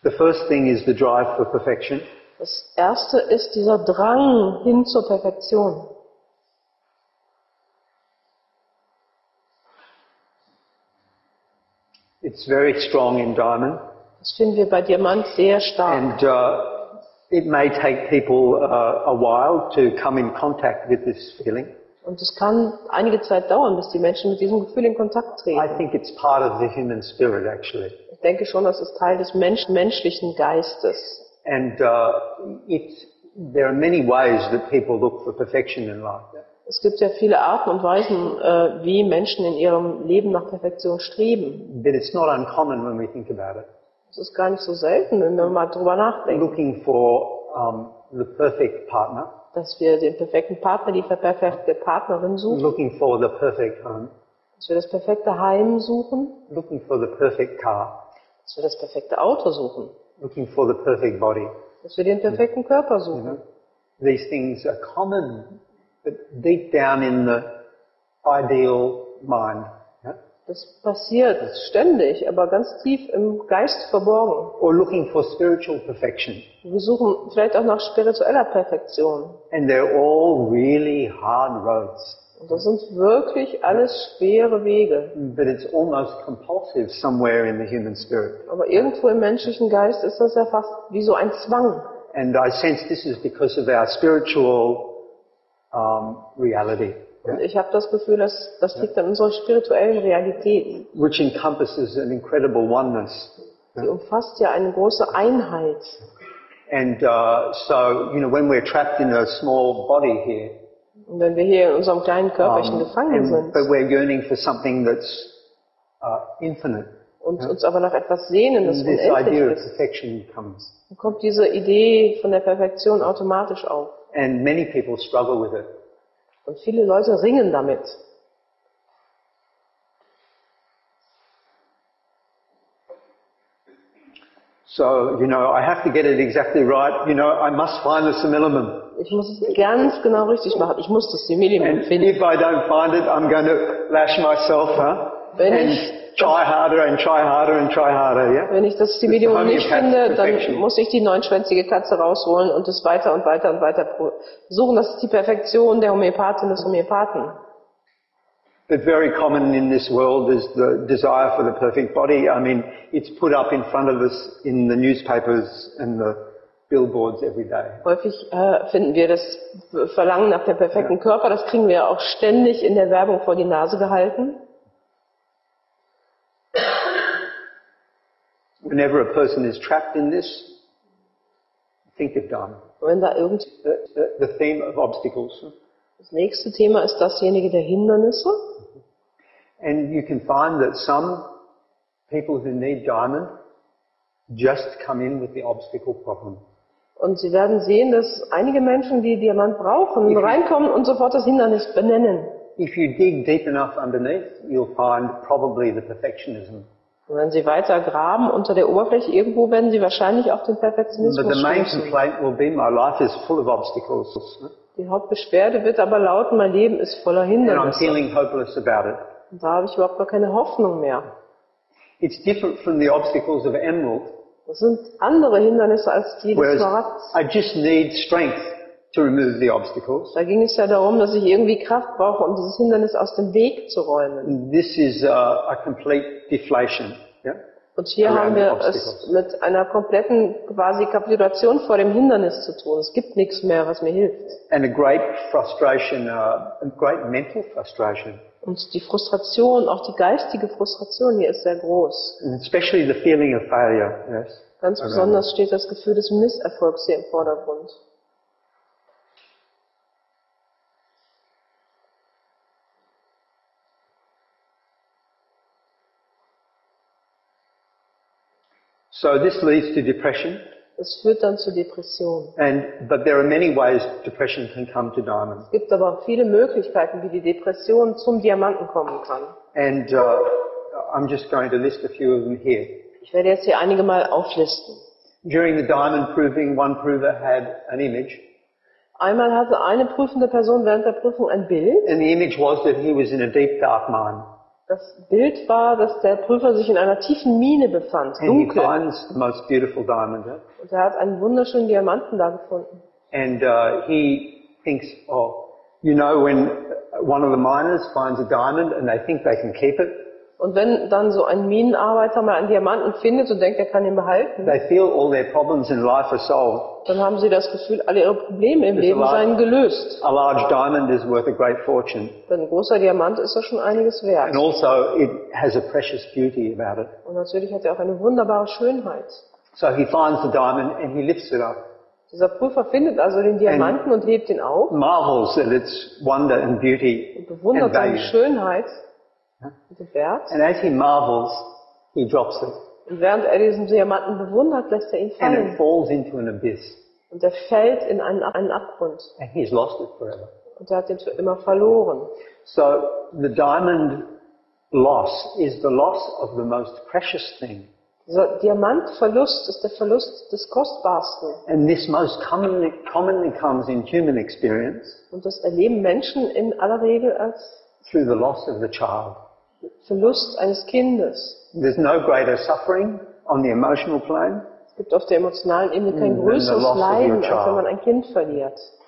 The first thing is the drive for perfection. Das erste ist dieser Drang hin zur Perfektion. It's very strong in Diamond. Das finden wir bei Diamant sehr stark. And it may take people a while to come in contact with this feeling. Und es kann einige Zeit dauern, bis die Menschen mit diesem Gefühl in Kontakt I treten. think it's part of the human spirit, actually. Ich denke schon, das ist Teil des menschlichen Geistes. And there are many ways that people look for perfection in life. Es gibt ja viele Arten und Weisen, wie Menschen in ihrem Leben nach Perfektion streben. But it's not uncommon when we think about it. Es ist gar nicht so selten, wenn wir mal drüber nachdenken, Looking for the perfect partner, dass wir den perfekten Partner, die perfekte Partnerin suchen, looking for the perfect home, dass wir das perfekte Heim suchen, looking for the perfect car, dass wir das perfekte Auto suchen, looking for the perfect body. dass wir den perfekten Körper suchen. These things are common, but deep down in the ideal mind. Yeah? Das passiert ständig, aber ganz tief im Geist verborgen. Or looking for spiritual perfection. Wir suchen vielleicht auch nach spiritueller Perfektion. And they're all really hard roads. Und das sind wirklich alles schwere Wege. But it's almost compulsive somewhere in the human spirit. Aber irgendwo im menschlichen Geist ist das ja fast wie so ein Zwang. And I sense this is because of our spiritual reality. Und ich habe das Gefühl, dass das liegt an unserer spirituellen Realität. Which encompasses an incredible oneness. Sie umfasst ja eine große Einheit. And so, when we're trapped in a small body here, Und wenn wir hier in unserem kleinen Körperchen gefangen sind but we're yearning for something that's infinite, und uns aber nach etwas sehnen, das and this unendlich idea of ist, perfection comes. dann kommt diese Idee von der Perfektion automatisch auf. And many people struggle with it. Und viele Leute ringen damit. So, I have to get it exactly right. I must find the simillimum. Ich muss es ganz genau richtig machen. Ich muss das Simillimum And finden. if I don't find it, I'm going to lash myself, Wenn and ich, try harder and try harder and try harder, yeah? wenn ich das Simillimum nicht finde, dann Perfection. muss ich die neunschwänzige Katze rausholen und es weiter und weiter und weiter versuchen. Das ist die Perfektion der Homöopathin des Homöopathen. But very common in this world is the desire for the perfect body. I mean, it's put up in front of us in the newspapers and the billboards every day. Häufig finden wir das Verlangen nach dem perfekten Körper. Das kriegen wir auch ständig in der Werbung vor die Nase gehalten. Whenever a person is trapped in this, think of Dharma. Wenn da The theme of obstacles. das nächste Thema ist dasjenige der Hindernisse. And you can find that some people who need diamond just come in with the obstacle problem. Und Sie werden sehen, dass einige Menschen, die Diamant brauchen, reinkommen und sofort das Hindernis benennen. If you dig deep enough underneath, you'll find probably the perfectionism. Und wenn Sie weiter graben unter der Oberfläche, irgendwo werden Sie wahrscheinlich auch den But Perfektionismus the main stoßen. complaint will be, my life is full of obstacles. Die Hauptbeschwerde wird aber lauten, mein Leben ist voller And I'm Hindernisse. feeling hopeless about it. Und da habe ich überhaupt gar keine Hoffnung mehr. It's different from the obstacles of emerald, Das sind andere Hindernisse als die des whereas Smaragds. I just need strength to remove the obstacles. Da ging es ja darum, dass ich irgendwie Kraft brauche, um dieses Hindernis aus dem Weg zu räumen. And this is a complete deflation. Yeah? Und hier Around haben the wir obstacles. es mit einer kompletten quasi Kapitulation vor dem Hindernis zu tun. Es gibt nichts mehr, was mir hilft. And a great frustration, a great mental frustration. Und die Frustration, auch die geistige Frustration hier ist sehr groß. And especially the feeling of failure. Yes. Ganz besonders steht das Gefühl des Misserfolgs hier im Vordergrund. So this leads to depression. Es führt dann zu Depressionen. But there are many ways depression can come to diamond. Es gibt aber viele Möglichkeiten, wie die Depression zum Diamanten kommen kann. And I'm just going to list a few of them here. Ich werde jetzt hier einige mal auflisten. During the diamond proving, one prover had an image. Einmal hatte eine prüfende Person während der Prüfung ein Bild. And the image was that he was in a deep, dark mine. Das Bild war, dass der Prüfer sich in einer tiefen Mine befand, and he dunkel. finds the most beautiful diamond there. Und er hat einen wunderschönen Diamanten da gefunden. And he thinks, oh, you know when one of the miners finds a diamond and they think they can keep it, Und wenn dann so ein Minenarbeiter mal einen Diamanten findet und denkt, er kann ihn behalten, they feel all their problems in life are solved. dann haben sie das Gefühl, alle ihre Probleme im Leben seien gelöst. A large diamond is worth a great fortune. Denn ein großer Diamant ist ja schon einiges wert. And also it has a precious beauty about it. Und natürlich hat er auch eine wunderbare Schönheit. So he finds the diamond and he lifts it up. Dieser Prüfer findet also den Diamanten und hebt ihn auf Marvels at its wonder and beauty und bewundert and seine value. Schönheit und den Wert. And as he marvels, he drops it. Und während er diesen Diamanten bewundert, lässt er ihn And it fallen. falls into an abyss. Und er fällt in einen Abgrund. And he's lost it forever. Und er hat ihn für immer verloren. So the diamond loss is the loss of the most precious thing. Dieser Diamantverlust ist der Verlust des Kostbarsten. And this most commonly comes in human experience Und das erleben Menschen in aller Regel als through the loss of the child. Verlust eines Kindes. There's no greater suffering on the emotional plane Es gibt auf der emotionalen Ebene kein the größeres loss of your Leiden, als child. wenn man ein Kind verliert.